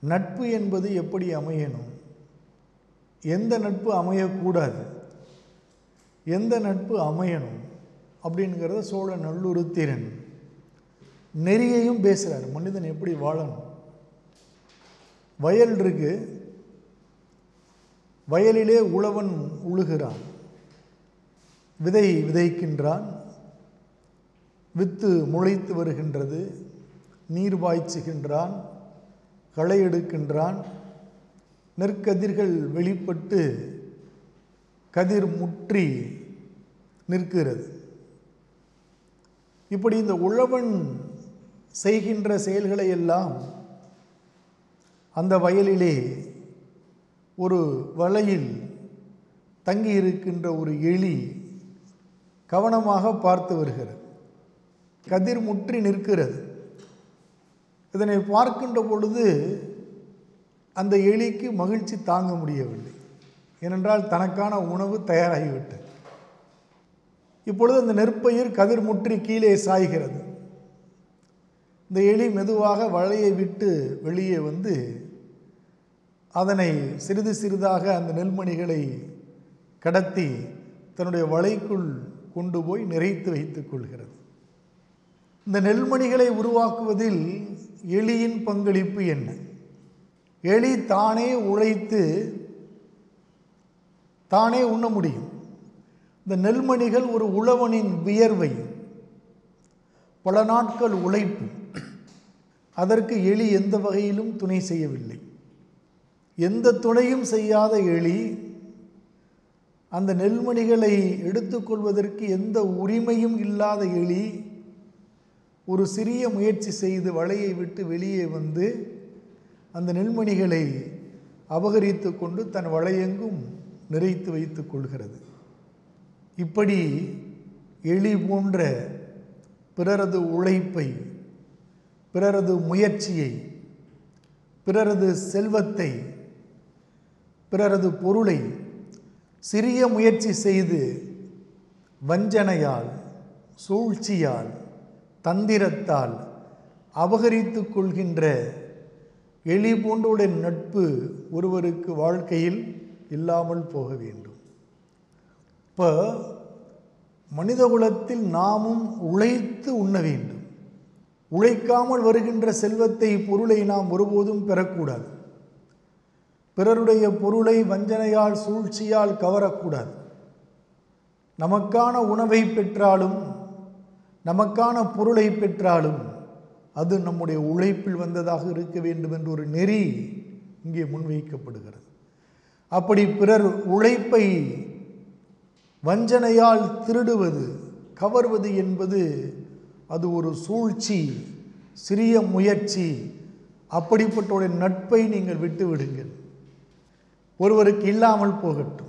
நட்பு என்பது எப்படி அமையணும், எந்த நட்பு அமையக்கூடாது, எந்த நட்பு அமையணும் அப்படிங்கிறத சோழ நல்லுருத்திரன் நெறியையும் பேசுகிறார். மனிதன் எப்படி வாழணும். வயல் இருக்கு, வயலிலே உழவன் உழுகிறான், விதை விதைக்கின்றான், வித்து முளைத்து வருகின்றது, நீர் பாய்ச்சுகின்றான், களை எடுக்கின்றான், நெற்கதிர்கள் வெளிப்பட்டு கதிர் முற்றி நிற்கிறது. இப்படி இந்த உழவன் செய்கின்ற செயல்களை எல்லாம் அந்த வயலிலே ஒரு வலையில் தங்கியிருக்கின்ற ஒரு எலி கவனமாக பார்த்து வருகிறது. கதிர் முற்றி நிற்கிறது. இதனை பார்க்கின்ற பொழுது அந்த எலிக்கு மகிழ்ச்சி தாங்க முடியவில்லை. ஏனென்றால் தனக்கான உணவு தயாராகிவிட்டது. இப்பொழுது அந்த நெற்பயிர் கதிர் முற்றி கீழே சாய்கிறது. இந்த எலி மெதுவாக வலையை விட்டு வெளியே வந்து அதனை சிறிது சிறிதாக அந்த நெல்மணிகளை கடத்தி தன்னுடைய வலைக்குள் கொண்டு போய் நிறைத்து வைத்துக் கொள்கிறது. இந்த நெல்மணிகளை உருவாக்குவதில் எலியின் பங்களிப்பு என்ன? எலி தானே உழைத்து தானே உண்ண முடியும். இந்த நெல்மணிகள் ஒரு உழவனின் வியர்வை, பல நாட்கள் உழைப்பு. அதற்கு எலி எந்த வகையிலும் துணை செய்யவில்லை. எந்த துணையும் செய்யாத எலி அந்த நெல்மணிகளை எடுத்துக்கொள்வதற்கு எந்த உரிமையும் இல்லாத எலி ஒரு சிறிய முயற்சி செய்து வலையை விட்டு வெளியே வந்து அந்த நெல்மணிகளை அபகரித்து கொண்டு தன் வலையெங்கும் நிறைத்து வைத்துக் கொள்கிறது. இப்படி எலி போன்ற பிறரது உழைப்பை, பிறரது முயற்சியை, பிறரது செல்வத்தை, பிறரது பொருளை சிறிய முயற்சி செய்து வஞ்சனையால், சூழ்ச்சியால், தந்திரத்தால் அபகரித்து கொள்கின்ற எலி போன்றோட நட்பு ஒருவருக்கு வாழ்க்கையில் இல்லாமல் போக வேண்டும். இப்போ மனிதகுலத்தில் நாமும் உழைத்து உண்ண வேண்டும். உழைக்காமல் வருகின்ற செல்வத்தை, பொருளை நாம் ஒருபோதும் பெறக்கூடாது. பிறருடைய பொருளை வஞ்சனையால், சூழ்ச்சியால் கவரக்கூடாது. நமக்கான உணவை பெற்றாலும், நமக்கான பொருளை பெற்றாலும் அது நம்முடைய உழைப்பில் வந்ததாக இருக்க வேண்டும் என்ற ஒரு நெறி இங்கே முன்வைக்கப்படுகிறது. அப்படி பிறர் உழைப்பை வஞ்சனையால் திருடுவது, கவர்வது என்பது அது ஒரு சூழ்ச்சி, சிறிய முயற்சி. அப்படிப்பட்ட நட்பை நீங்கள் விட்டு விடுங்கள். ஒருவருக்கு இல்லாமல் போகட்டும்.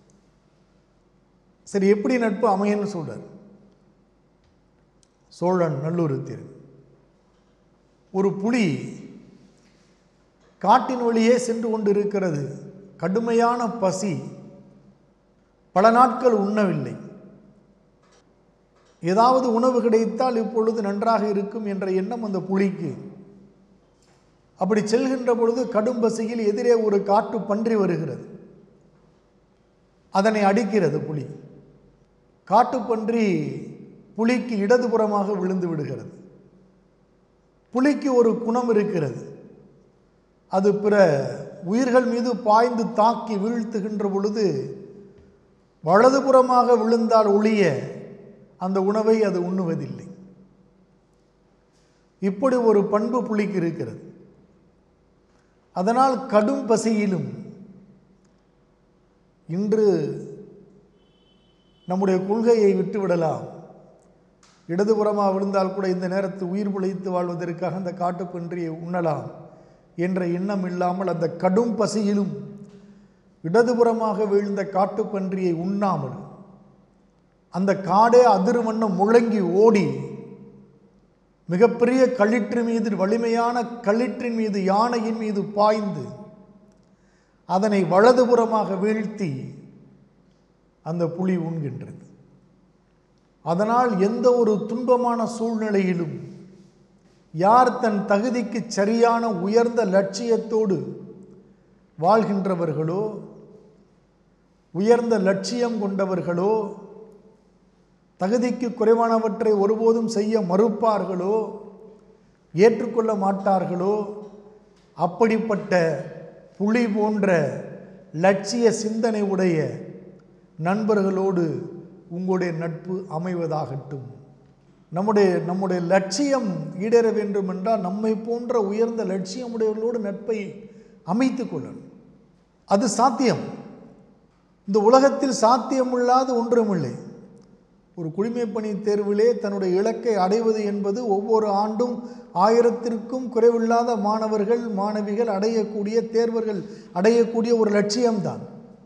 சரி, எப்படி நட்பு அமையன்னு சொல்றார் சோழன் நல்லுருத்திரன். ஒரு புலி காட்டின் வழியே சென்று கொண்டிருக்கிறது. கடுமையான பசி, பல நாட்கள் உண்ணவில்லை. ஏதாவது உணவு கிடைத்தால் இப்பொழுது நன்றாக இருக்கும் என்ற எண்ணம் அந்த புலிக்கு. அப்படி செல்கின்ற பொழுது கடும் பசியில் எதிரே ஒரு காட்டு பன்றி வருகிறது. அதனை அடிக்கிறது புலி. காட்டுப்பன்றி புலிக்கு இடதுபுறமாக விழுந்து விடுகிறது. புலிக்கு ஒரு குணம் இருக்கிறது. அது பிற உயிர்கள் மீது பாய்ந்து தாக்கி வீழ்த்துகின்ற பொழுது வலதுபுறமாக விழுந்தால் ஒழிய அந்த உணவை அது உண்ணுவதில்லை. இப்படி ஒரு பண்பு புலிக்கு இருக்கிறது. அதனால் கடும் பசியிலும் இன்று நம்முடைய கொள்கையை விட்டுவிடலாம், இடதுபுறமாக விழுந்தால் கூட இந்த நேரத்தில் உயிர் பிழைத்து வாழ்வதற்காக அந்த காட்டுப்பன்றியை உண்ணலாம் என்ற எண்ணம் இல்லாமல் அந்த கடும் பசியிலும் இடதுபுறமாக வீழ்ந்த காட்டுப்பன்றியை உண்ணாமல் அந்த காடே அதிர்வண்ணம் முழங்கி ஓடி மிகப்பெரிய களிற்று மீது, வலிமையான களிற்றின் மீது, யானையின் மீது பாய்ந்து அதனை வலதுபுறமாக வீழ்த்தி அந்த புலி உண்கின்றது. அதனால் எந்த ஒரு துன்பமான சூழ்நிலையிலும் யார் தன் தகுதிக்கு சரியான உயர்ந்த லட்சியத்தோடு வாழ்கின்றவர்களோ, உயர்ந்த லட்சியம் கொண்டவர்களோ, தகுதிக்கு குறைவானவற்றை ஒருபோதும் செய்ய மறுப்பார்களோ, ஏற்றுக்கொள்ள மாட்டார்களோ, அப்படிப்பட்ட புலி போன்ற லட்சிய சிந்தனை உடைய நண்பர்களோடு உங்களுடைய நட்பு அமைவதாகட்டும். நம்முடைய லட்சியம் ஈடேற வேண்டும் என்றால் நம்மை போன்ற உயர்ந்த லட்சியமுடையவர்களோடு நட்பை அமைத்து கொள்ளணும். அது சாத்தியம். இந்த உலகத்தில் சாத்தியமில்லாத ஒன்றுமில்லை. ஒரு குடிமைப்பணி தேர்விலே தன்னுடைய இலக்கை அடைவது என்பது ஒவ்வொரு ஆண்டும் 1000க்கும் குறைவில்லாத மாணவர்கள் மாணவிகள் அடையக்கூடிய, தேர்வர்கள் அடையக்கூடிய ஒரு லட்சியம்தான்.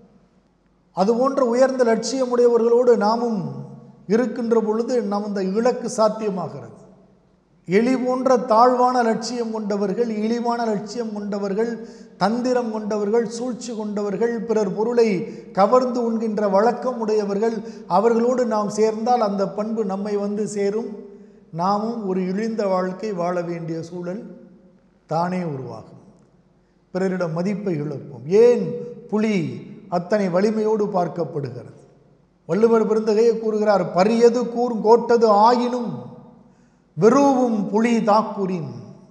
அதுபோன்ற உயர்ந்த லட்சியமுடையவர்களோடு நாமும் இருக்கின்ற பொழுது அந்த இலக்கு சாத்தியமாகிறது. எலி போன்ற தாழ்வான லட்சியம் கொண்டவர்கள், இழிவான லட்சியம் கொண்டவர்கள், தந்திரம் கொண்டவர்கள், சூழ்ச்சி கொண்டவர்கள், பிறர் பொருளை கவர்ந்து உண்கின்ற வழக்கம் உடையவர்கள், அவர்களோடு நாம் சேர்ந்தால் அந்த பண்பு நம்மை வந்து சேரும். நாமும் ஒரு இழிந்த வாழ்க்கை வாழ வேண்டிய சூழல் தானே உருவாகும். பிறரிடம் மதிப்பை இழப்போம். ஏன் புலி அத்தனை வலிமையோடு பார்க்கப்படுகிறது? வள்ளுவர் பெருந்தகையை கூறுகிறார், பரியது கோட்டது ஆயினும் வெறுவும் புலி தாக்குரின்.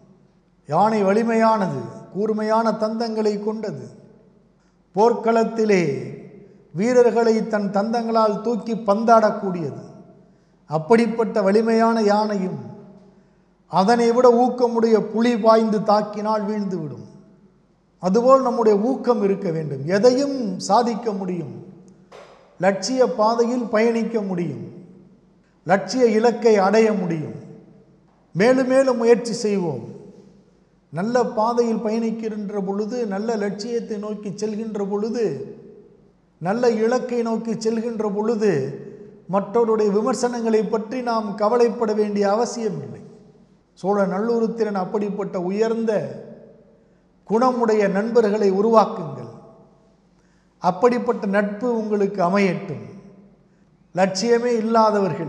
யானை வலிமையானது, கூர்மையான தந்தங்களை கொண்டது. போர்க்களத்திலே வீரர்களை தன் தந்தங்களால் தூக்கி பந்தாடக்கூடியது. அப்படிப்பட்ட வலிமையான யானையும் அதனை விட ஊக்கமுடைய புலி பாய்ந்து தாக்கினால் வீழ்ந்துவிடும். அதுபோல் நம்முடைய ஊக்கம் இருக்க வேண்டும். எதையும் சாதிக்க முடியும், லட்சிய பாதையில் பயணிக்க முடியும், லட்சிய இலக்கை அடைய முடியும். மேலும் மேலும் முயற்சி செய்வோம். நல்ல பாதையில் பயணிக்கின்ற பொழுது, நல்ல லட்சியத்தை நோக்கி செல்கின்ற பொழுது, நல்ல இலக்கை நோக்கி செல்கின்ற பொழுது மற்றவருடைய விமர்சனங்களை பற்றி நாம் கவலைப்பட வேண்டிய அவசியம் இல்லை. சோழ நல்லூருத்திரன் அப்படிப்பட்ட உயர்ந்த குணமுடைய நண்பர்களை உருவாக்குங்கள். அப்படிப்பட்ட நட்பு உங்களுக்கு அமையட்டும். லட்சியமே இல்லாதவர்கள்,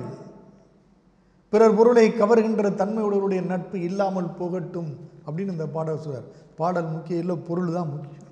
பிறர் பொருளை கவர்கின்ற தன்மையுடைய நட்பு இல்லாமல் போகட்டும் அப்படின்னு இந்த பாடல் சொல்றார். பாடல் முக்கியம் இல்லை, பொருள் தான் முக்கியம்.